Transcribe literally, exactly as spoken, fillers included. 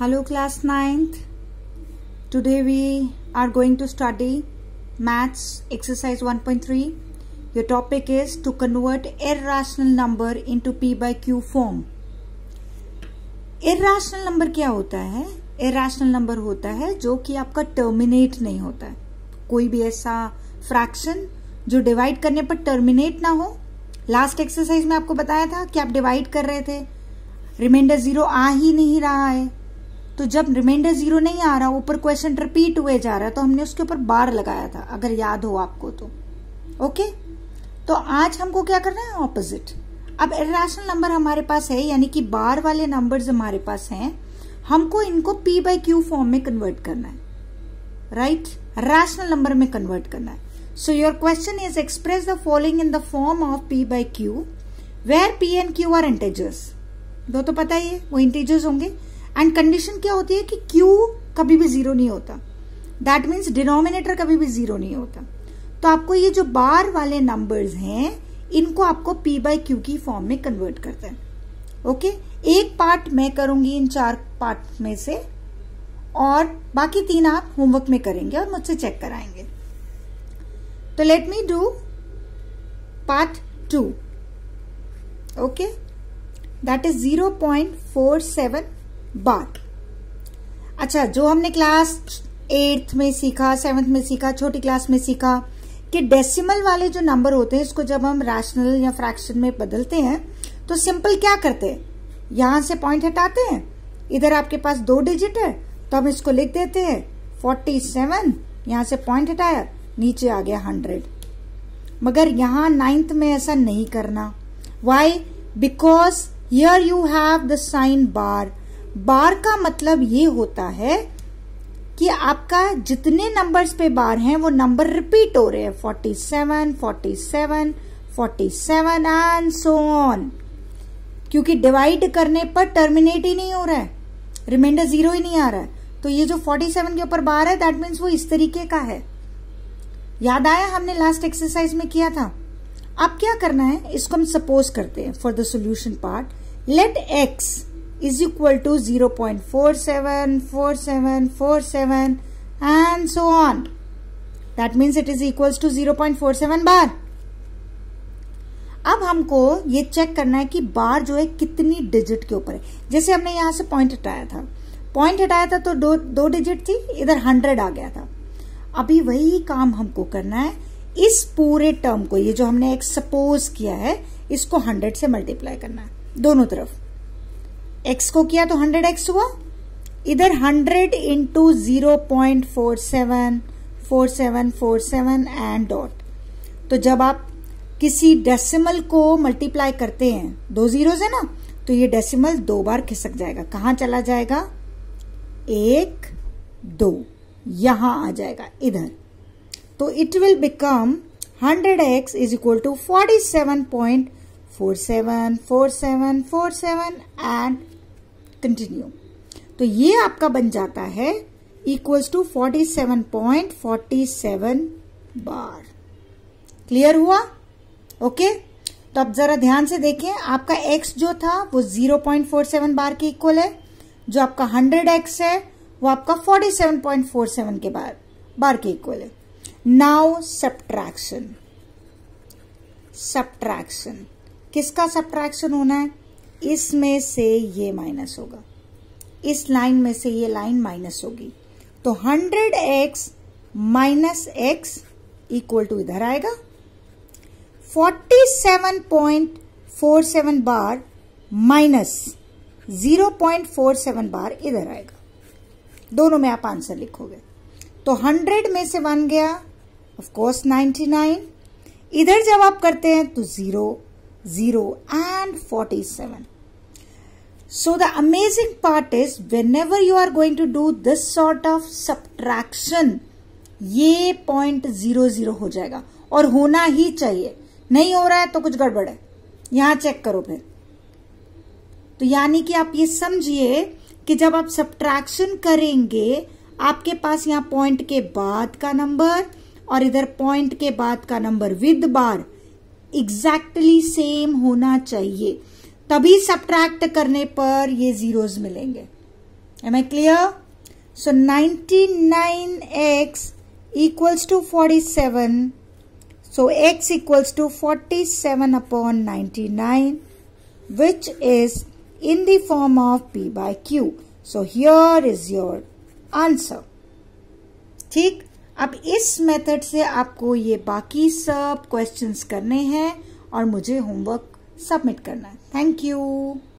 Hello class ninth. Today we are going to study maths exercise one point three. Your topic is to convert irrational number into P by Q form. Irrational number क्या होता है? Irrational number होता है जो कि आपका terminate नहीं होता है. कोई भी ऐसा fraction जो डिवाइड करने पर टर्मिनेट ना हो. लास्ट एक्सरसाइज में आपको बताया था कि आप डिवाइड कर रहे थे, रिमाइंडर जीरो आ ही नहीं रहा है. तो जब रिमाइंडर जीरो नहीं आ रहा, ऊपर क्वेश्चन रिपीट हुए जा रहा है, तो हमने उसके ऊपर बार लगाया था, अगर याद हो आपको तो. ओके, तो आज हमको क्या करना है? ऑपोजिट. अब इर्रेशनल नंबर हमारे पास है, यानी कि बार वाले नंबर्स हमारे पास हैं, हमको इनको पी बाई क्यू फॉर्म में कन्वर्ट करना है. राइट, रैशनल नंबर में कन्वर्ट करना है. So your question is express the following in the form of P by Q, where P and Q are integers. दो तो पता ही है, वो integers होंगे. एंड कंडीशन क्या होती है कि Q कभी भी जीरो नहीं होता. दैट मीन्स डिनोमिनेटर कभी भी जीरो नहीं होता. तो आपको ये जो बार वाले नंबर्स हैं, इनको आपको P by Q की फॉर्म में कन्वर्ट करते हैं. ओके, एक पार्ट मैं करूंगी इन चार पार्ट में से, और बाकी तीन आप होमवर्क में करेंगे और मुझसे चेक कराएंगे. तो let me do part two. Okay, that is zero point four seven bar. अच्छा, जो हमने क्लास एट्थ में सीखा, सेवेंथ में सीखा, छोटी क्लास में सीखा कि डेसिमल वाले जो नंबर होते हैं, इसको जब हम रैशनल या फ्रैक्शन में बदलते हैं तो सिंपल क्या करते हैं, यहां से पॉइंट हटाते हैं. इधर आपके पास दो डिजिट है तो हम इसको लिख देते हैं फोर्टी सेवन. यहां से पॉइंट हटाया, नीचे आ गया हंड्रेड. मगर यहां नाइन्थ में ऐसा नहीं करना. Why? Because here you have the sign bar. Bar का मतलब ये होता है कि आपका जितने नंबर्स पे बार हैं वो नंबर रिपीट हो रहे हैं. Forty seven, forty seven, forty seven and so on. क्योंकि डिवाइड करने पर टर्मिनेट ही नहीं हो रहा है, रिमाइंडर जीरो ही नहीं आ रहा है. तो ये जो फोर्टी सेवन के ऊपर बार है, दैट मीन्स वो इस तरीके का है. याद आया, हमने लास्ट एक्सरसाइज में किया था. अब क्या करना है, इसको हम सपोज करते हैं for the solution part. Let x is equal to zero point four seven four seven four seven and so on. That means it is equals to zero point four seven bar. अब हमको ये check करना है कि बार जो है कितनी digit के ऊपर है. जैसे हमने यहां से पॉइंट हटाया था, पॉइंट हटाया था तो दो दो डिजिट थी, इधर हंड्रेड आ गया था. अभी वही काम हमको करना है. इस पूरे टर्म को, ये जो हमने एक सपोज किया है, इसको हंड्रेड से मल्टीप्लाई करना है दोनों तरफ. एक्स को किया तो हंड्रेड एक्स हुआ, इधर hundred into zero point four seven four seven four seven and dot. तो जब आप किसी डेसिमल को मल्टीप्लाई करते हैं, दो जीरो से ना, तो ये डेसिमल दो बार खिसक जाएगा. कहां चला जाएगा? एक, दो, यहां आ जाएगा इधर. तो it will become hundred x is equal to forty seven point four seven four seven four seven and continue. तो ये आपका बन जाता है equals to forty seven point forty seven bar. Clear हुआ? ओके, तो अब जरा ध्यान से देखें. आपका x जो था वो zero point four seven bar के इक्वल है. जो आपका हंड्रेड एक्स है वो आपका forty seven point four seven के बार बार के इक्वल है. Now subtraction. सब्ट्रैक्शन किसका सब्ट्रैक्शन होना है? इसमें से ये माइनस होगा, इस लाइन में से ये लाइन माइनस होगी. तो hundred x minus x equal to इधर आएगा forty seven point four seven bar minus zero point four seven bar इधर आएगा. दोनों में आप आंसर लिखोगे. तो हंड्रेड में से वन गया, ऑफ कोर्स नाइन्टी नाइन. इधर जब आप करते हैं तो zero, zero and forty seven. So the amazing part is whenever you are going to do this sort of subtraction, ये पॉइंट जीरो जीरो हो जाएगा और होना ही चाहिए. नहीं हो रहा है तो कुछ गड़बड़ है, यहां चेक करो फिर. तो यानी कि आप ये समझिए कि जब आप सब्ट्रैक्शन करेंगे, आपके पास यहां पॉइंट के बाद का नंबर और इधर पॉइंट के बाद का number with bar exactly same होना चाहिए. तभी सब्ट्रैक्ट करने पर ये जीरोस मिलेंगे. Am I clear? So ninety-nine x equals to forty-seven. So x equals to forty-seven upon ninety-nine, which is in the form of P by Q. So here is your answer. ठीक, अब इस method से आपको ये बाकी सब questions करने हैं और मुझे होमवर्क सबमिट करना है. Thank you.